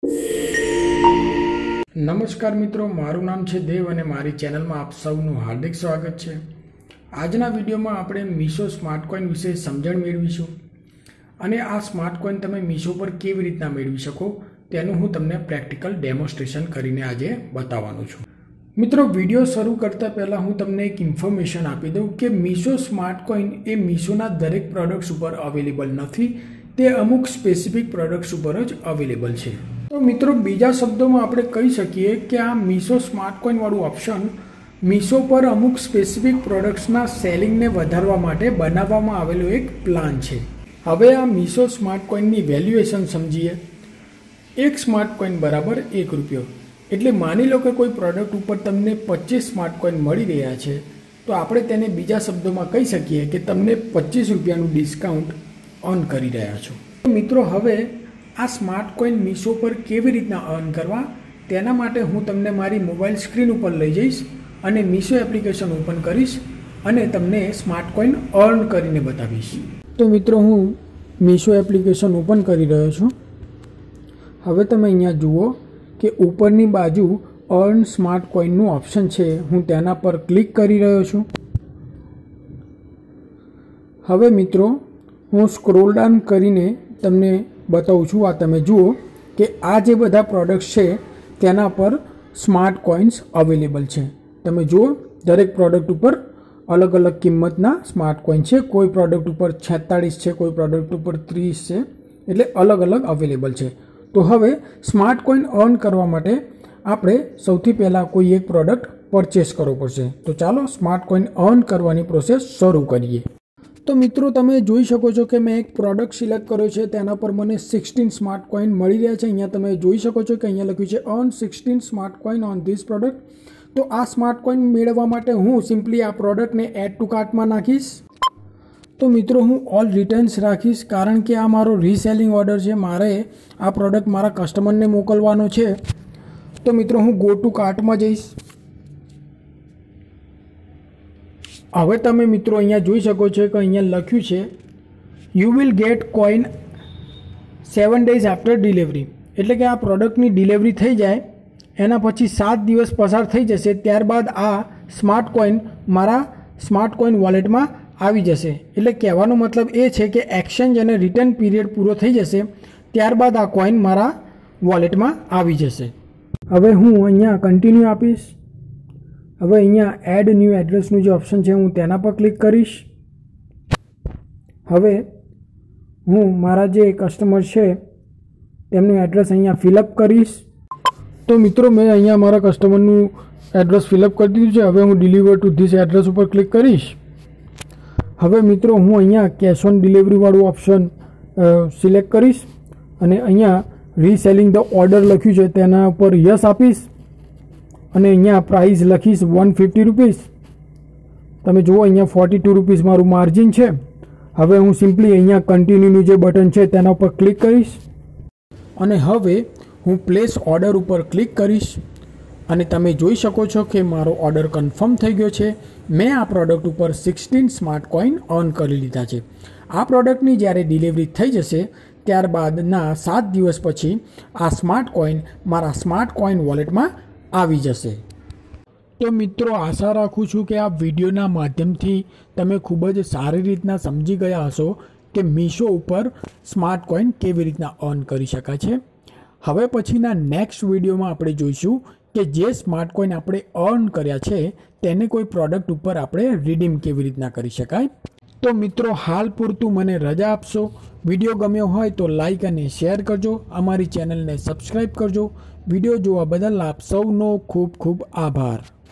નમસ્કાર મિત્રો, મારું નામ છે દેવ અને મારી ચેનલમાં આપ સૌનું હાર્દિક સ્વાગત છે। આજના વિડીયોમાં આપણે મીશો સ્માર્ટ કોઈન વિશે સમજણ મેળવીશું અને આ સ્માર્ટ કોઈન તમે મીશો પર કેવી રીતના મેળવી શકો તેનું હું તમને પ્રેક્ટિકલ ડેમોન્સ્ટ્રેશન કરીને આજે બતાવવાનો છું। મિત્રો, વિડીયો શરૂ કરતા પહેલાં હું તમને એક ઇન્ફોર્મેશન આપી દઉં કે મીશો સ્માર્ટ કોઈન એ મીશોના દરેક પ્રોડક્ટ્સ ઉપર અવેલેબલ નથી, તે અમુક સ્પેસિફિક પ્રોડક્ટ્સ ઉપર જ અવેલેબલ છે। તો મિત્રો, બીજા શબ્દોમાં આપણે કહી શકીએ કે આ મીશો સ્માર્ટ કોઈન વાળું ઓપ્શન મીશો પર અમુક સ્પેસિફિક પ્રોડક્ટ્સના સેલિંગને વધારવા માટે બનાવવામાં આવેલો એક પ્લાન છે। હવે આ મીશો સ્માર્ટ કોઈનની વેલ્યુએશન સમજીએ। એક સ્માર્ટ કોઈન બરાબર 1 રૂપિયો, એટલે માની લો કે કોઈ પ્રોડક્ટ ઉપર તમને 25 સ્માર્ટ કોઈન મળી રહ્યા છે, તો આપણે તેને બીજા શબ્દોમાં કહી શકીએ કે તમને 25 રૂપિયાનું ડિસ્કાઉન્ટ અર્ન કરી રહ્યા છો। મિત્રો, હવે આ સ્માર્ટ કોઈન મીશો પર કેવી રીતના અર્ન કરવા તેના માટે હું તમને મારી મોબાઈલ સ્ક્રીન ઉપર લઈ જઈશ અને મીશો એપ્લિકેશન ઓપન કરીશ અને તમને સ્માર્ટ કોઈન અર્ન કરીને બતાવીશ। તો મિત્રો, હું મીશો એપ્લિકેશન ઓપન કરી રહ્યો છું। હવે તમે અહીંયા જુઓ કે ઉપરની બાજુ અર્ન સ્માર્ટ કોઈનનું ઓપ્શન છે, હું તેના પર ક્લિક કરી રહ્યો છું। હવે મિત્રો, હું સ્ક્રોલ ડાઉન કરીને તમને બતાવું છું। આ તમે જુઓ કે આ જે બધા પ્રોડક્ટ્સ છે તેના પર સ્માર્ટ કોઈન્સ અવેલેબલ છે। તમે જુઓ, દરેક પ્રોડક્ટ ઉપર અલગ અલગ કિંમતના સ્માર્ટ કોઈન છે। કોઈ પ્રોડક્ટ ઉપર 46 છે, કોઈ પ્રોડક્ટ ઉપર 30 છે, એટલે અલગ અલગ અવેલેબલ છે। તો હવે સ્માર્ટ કોઈન અર્ન કરવા માટે આપણે સૌથી પહેલાં કોઈ એક પ્રોડક્ટ પરચેસ કરવો પડશે। તો ચાલો સ્માર્ટ કોઈન અર્ન કરવાની પ્રોસેસ શરૂ કરીએ। તો મિત્રો, તમે જોઈ શકો છો કે મેં એક પ્રોડક્ટ સિલેક્ટ કર્યો છે, તેના પર મને 16 સ્માર્ટ કોઈન મળી રહ્યા છે। અહીંયા તમે જોઈ શકો છો કે અહીંયા લખ્યું છે earn 16 smart coin on this product. તો આ સ્માર્ટ કોઈન મેળવવા માટે હું સિમ્પલી આ પ્રોડક્ટને એડ ટુ કાર્ટમાં નાખીશ। તો મિત્રો, હું ઓલ રિટર્ન્સ રાખીશ, કારણ કે આ મારો રીસેલિંગ ઓર્ડર છે, મારે આ પ્રોડક્ટ મારા કસ્ટમરને મોકલવાનો છે। તો મિત્રો, હું ગો ટુ કાર્ટમાં જઈશ। હવે તમે મિત્રો અહીંયા જોઈ શકો છો કે અહીંયા લખ્યું છે you will get coin 7 days after delivery, એટલે કે આ પ્રોડક્ટની ડિલિવરી થઈ જાય એના પછી 7 દિવસ પસાર થઈ જશે, ત્યારબાદ આ સ્માર્ટ કોઈન મારા સ્માર્ટ કોઈન વોલેટમાં આવી જશે। એટલે કહેવાનો મતલબ એ છે કે એક્સચેન્જ અને રિટર્ન પીરિયડ પૂરો થઈ જશે, ત્યારબાદ આ કોઈન મારા વોલેટમાં આવી જશે। હવે હું અહીંયા કન્ટિન્યુ આપીશ। હવે અહીંયા એડ ન્યૂ એડ્રેસનું જે ઓપ્શન છે હું તેના પર ક્લિક કરીશ। હવે હું મારા જે કસ્ટમર છે તેમનું એડ્રેસ અહીંયા ફિલઅપ કરીશ। તો મિત્રો, મેં અહીંયા મારા કસ્ટમરનું એડ્રેસ ફિલઅપ કરી દીધું છે। હવે હું ડિલિવર ટુ ધીસ એડ્રેસ ઉપર ક્લિક કરીશ। હવે મિત્રો, હું અહીંયા કેશ ઓન ડિલિવરીવાળું ઓપ્શન સિલેક્ટ કરીશ અને અહીંયા રીસેલિંગ ધ ઓર્ડર લખ્યું છે તેના ઉપર યસ આપીશ અને અહીંયા પ્રાઇસ લખીશ 150 રૂપીસ। તમે જુઓ અહીંયા 42 રૂપીસ મારું માર્જિન છે। હવે હું સિમ્પલી અહીંયા કન્ટિન્યુનું જે બટન છે તેના ઉપર ક્લિક કરીશ અને હવે હું પ્લેસ ઓર્ડર ઉપર ક્લિક કરીશ અને તમે જોઈ શકો છો કે મારો ઓર્ડર કન્ફર્મ થઈ ગયો છે। મેં આ પ્રોડક્ટ ઉપર 16 સ્માર્ટ કોઈન અર્ન કરી લીધા છે। આ પ્રોડક્ટની જ્યારે ડિલિવરી થઈ જશે ત્યારબાદના 7 દિવસ પછી આ સ્માર્ટ કોઈન મારા સ્માર્ટ કોઈન વોલેટમાં આવી જશે। તો મિત્રો, આશા રાખું છું કે આ વિડીયોના માધ્યમથી તમે ખૂબ જ સારી રીતના સમજી ગયા હશો કે મીશો ઉપર સ્માર્ટ કોઈન કેવી રીતના અર્ન કરી શકાય છે। હવે પછીના નેક્સ્ટ વિડીયોમાં આપણે જોઈશું કે જે સ્માર્ટ કોઈન આપણે અર્ન કર્યા છે તેને કોઈ પ્રોડક્ટ ઉપર આપણે રિડીમ કેવી રીતના કરી શકાય। તો મિત્રો, હાલ પૂરતું મને રજા આપશો। વિડીયો ગમ્યો હોય તો લાઈક અને શેર કરજો, અમારી ચેનલને સબસ્ક્રાઈબ કરજો। વિડીયો જોવા બદલ આપ સૌનો ખૂબ ખૂબ આભાર।